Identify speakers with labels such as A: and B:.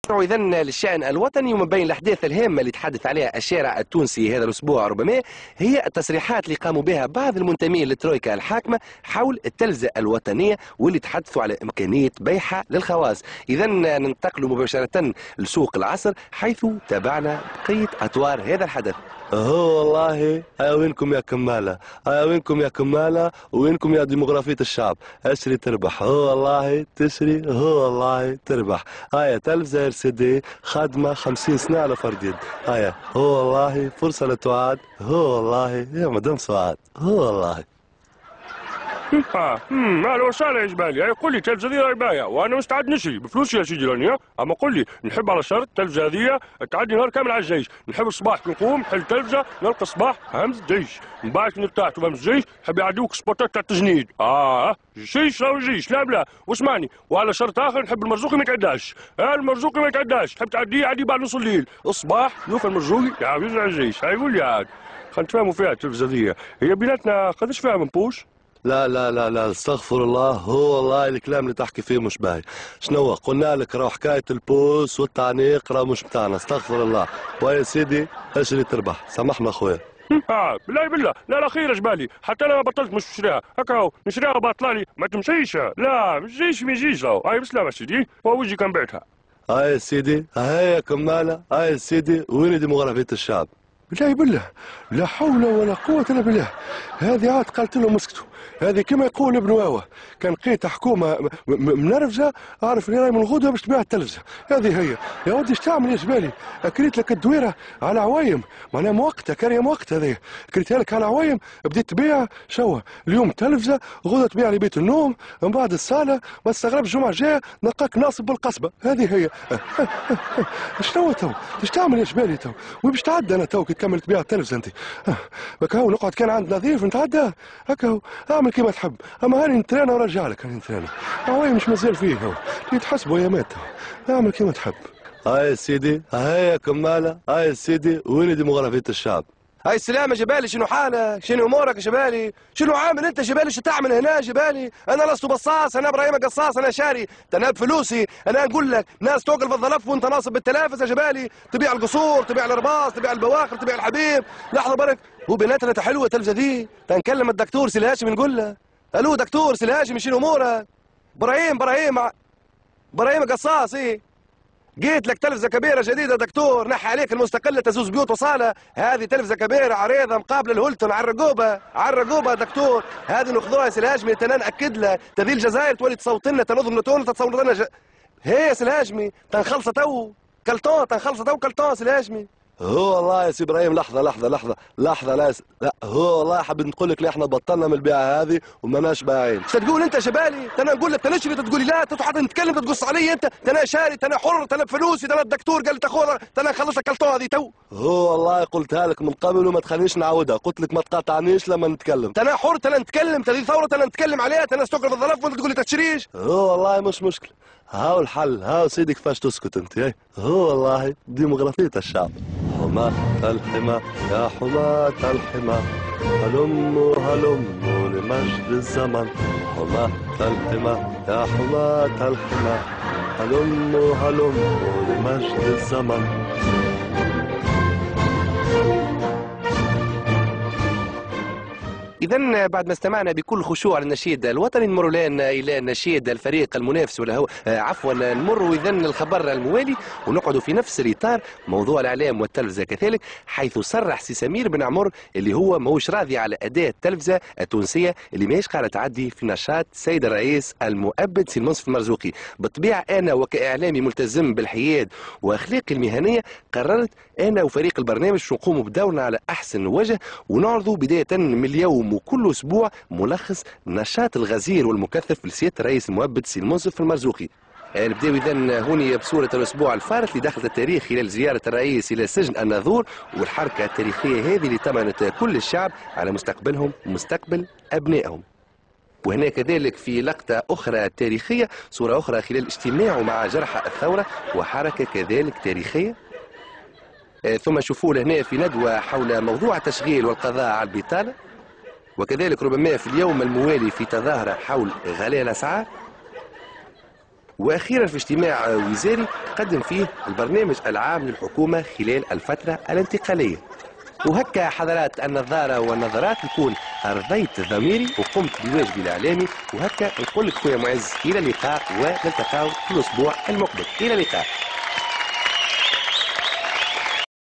A: إذا للشأن الوطني، ومن بين الأحداث الهامة اللي تحدث عليها الشارع التونسي هذا الأسبوع ربما هي التصريحات اللي قاموا بها بعض المنتمين للترويكا الحاكمة حول التلفزة الوطنية، واللي تحدثوا على إمكانية بيعها للخواص. إذا ننتقل مباشرة لسوق العصر حيث تابعنا بقية أطوار هذا الحدث.
B: هو والله وينكم يا كمالة، وينكم يا كمالة، وينكم يا ديموغرافية الشعب. اشري تربح، هو والله تشري، هو والله تربح. هيا تلفزة RCD خادمة 50 سنة على فرديد. هيا هو والله فرصة لتعاد، هو والله يا مدام سعاد، هو والله.
C: اهلا وسهلا يا جبالي. قول لي التلفزه ذي راهي بايعه وانا مستعد نشري بفلوسي يا سيدي راني. اما قول لي نحب على شرط التلفزه هذيا تعدي نهار كامل على الجيش. نحب الصباح كي نقوم نحل التلفزه نلقى الصباح همز الجيش، من بعد كي نرتاح تفهم الجيش نحب يعدوك سبوتات تاع التجنيد. جيش راهو جيش لا بلا. واسمعني، وعلى شرط اخر نحب المرزوقي ما يتعداش. المرزوقي ما يتعداش، تحب تعديه عدي بعد نص الليل. الصباح يوفى المرزوقي يعاود يرجع الجيش. يقول لي عاد خلينا نتفاهموا فيها التلفزه ذي. هي بيناتنا قداش فيها من بوش؟
B: لا لا لا لا استغفر الله، هو والله الكلام اللي تحكي فيه مش باهي. شنو قلنا لك؟ راهو حكايه البوس والتعنيق راهو مش بتاعنا، استغفر الله. ويا سيدي اشري تربح، سامحنا خويا.
C: بالله بالله لا خير جبالي، حتى انا بطلت مش نشريها هكا نشريها وبطلع لي ما تمشيش. لا ما يجيش راهو. هاي بسلامة سيدي، هو وجهي كان بعتها.
B: هاي سيدي، هاي يا كمالة، هاي سيدي وين ديموغرافية الشعب؟
D: بالله بالله لا حول ولا قوة إلا بالله. هذه عاد قالت لهم اسكتوا. هذه كما يقول ابن واوا، كان لقيت حكومة منرفزة أعرف اللي راهي من الغدوة باش تبيع التلفزة. هذه هي يا ودي. اش تعمل يا جبالي؟ أكريت لك الدويرة على عوايم، معناها مؤقتة، كارية مؤقتة هذه. أكريتها لك على عوايم، بديت تبيع شوا اليوم تلفزة، غدوة تبيع لي بيت النوم، من بعد الصالة. ما تستغربش الجمعة الجاية نلقاك ناصب بالقصبة. هذه هي. شنو تو؟ اش تعمل يا جبالي تو؟ وين باش تعدى أنا تو كي تكمل تبيع التلفزة أنت؟ هكا نقعد كان عند نظيف نتعدى هكا. اعمل كيما تحب، اما هاني نترانا ورجع لك. هاني نترانا عوايم مش مازال فيه هو اللي تحسبوا يا مات. اعمل كيما تحب.
B: هاي سيدي، هاي يا كمالة، هاي سيدي وين ديموغرافية الشعب؟
A: هاي السلام يا جبالي، شنو حالك؟ شنو امورك يا جبالي؟ شنو عامل انت جبالي؟ شو تعمل هنا جبالي؟ انا لست بصاص، انا ابراهيم قصاص، انا شاري، انا بفلوسي. انا نقول لك ناس توقف الظلف وانت ناصب بالتلافز يا جبالي. تبيع القصور، تبيع الرباص، تبيع البواخر، تبيع الحبيب. لحظه برك، هو بيناتنا حلوه التلفزه دي. تنكلم الدكتور سي الهاشمي نقول له الو دكتور سي الهاشمي شنو امورك؟ ابراهيم قصاص. جيت لك تلفزه كبيره جديده دكتور، نحي عليك المستقله تزوز بيوت وصاله. هذه تلفزه كبيره عريضه مقابله الهولتون على الرقوبه دكتور. هذه ناخذوها يا سي الهاشمي. انا ناكد لك تذي الجزائر تولي تصوت لنا تنظم لتون تتصور لنا هي يا سي الهاشمي تنخلص تو كلتون سي الهاشمي.
B: هو والله يا سي ابراهيم لحظة لا هو والله حاب نقول لك احنا بطلنا من البيعة هذه وماناش بايعين.
A: ايش تقول انت شبالي؟ انا نقول لك تنشري تقولي لا، حتى نتكلم تقص علي انت. انا شاري، انا حر، انا بفلوسي، انا الدكتور قال لي تاخذها، انا نخلص لك الكلطه هذه تو.
B: هو والله قلتها لك من قبل وما تخلينيش نعاودها، قلت لك ما تقاطعنيش لما نتكلم.
A: انا حر، انا نتكلم، تهذه ثوره انا نتكلم عليها، انا استقر في الظرف وانت تقول لي تشريش.
B: هو والله مش مشكلة، هاو الحل، هاو سيدي كيفاش تسكت انت. هو والله ديموغرافية الشعب. حماة الحمى يا حماة الحمى هلموا لمجد الزمن. حماة الحمى يا حماة الحمى هلموا لمجد الزمن.
A: إذا بعد ما استمعنا بكل خشوع للنشيد الوطني نمر الآن إلى نشيد الفريق المنافس ولا هو نمر إذا الخبر الموالي ونقعد في نفس الإطار موضوع الإعلام والتلفزة كذلك، حيث صرح سي سمير بن عمر اللي هو ماهوش راضي على أداء التلفزة التونسية اللي ماهيش قاعدة تعدي في نشاط سيد الرئيس المؤبد سي المنصف المرزوقي. بالطبيعة أنا وكإعلامي ملتزم بالحياد وأخلاقي المهنية قررت أنا وفريق البرنامج نقوم بدورنا على أحسن وجه ونعرض بداية من اليوم وكل أسبوع ملخص نشاط الغزير والمكثف لسيادة الرئيس المؤبد سي المنصف المرزوقي. نبداو إذا هوني بصورة الأسبوع الفارط اللي دخلت التاريخ خلال زيارة الرئيس إلى سجن الناظور والحركة التاريخية هذه اللي طمأنت كل الشعب على مستقبلهم ومستقبل أبنائهم. وهنا كذلك في لقطة أخرى تاريخية صورة أخرى خلال اجتماعه مع جرحى الثورة وحركة كذلك تاريخية. ثم شوفوا هنا في ندوة حول موضوع التشغيل والقضاء على البطالة، وكذلك ربما في اليوم الموالي في تظاهرة حول غلاء الأسعار. واخيرا في اجتماع وزاري قدم فيه البرنامج العام للحكومه خلال الفتره الانتقاليه. وهكا حضرات النظاره والنظرات نكون ارضيت ضميري وقمت بواجبي الاعلامي، وهكا نقول لك خويا معز الى اللقاء، ونلتقاو في الاسبوع المقبل. الى اللقاء.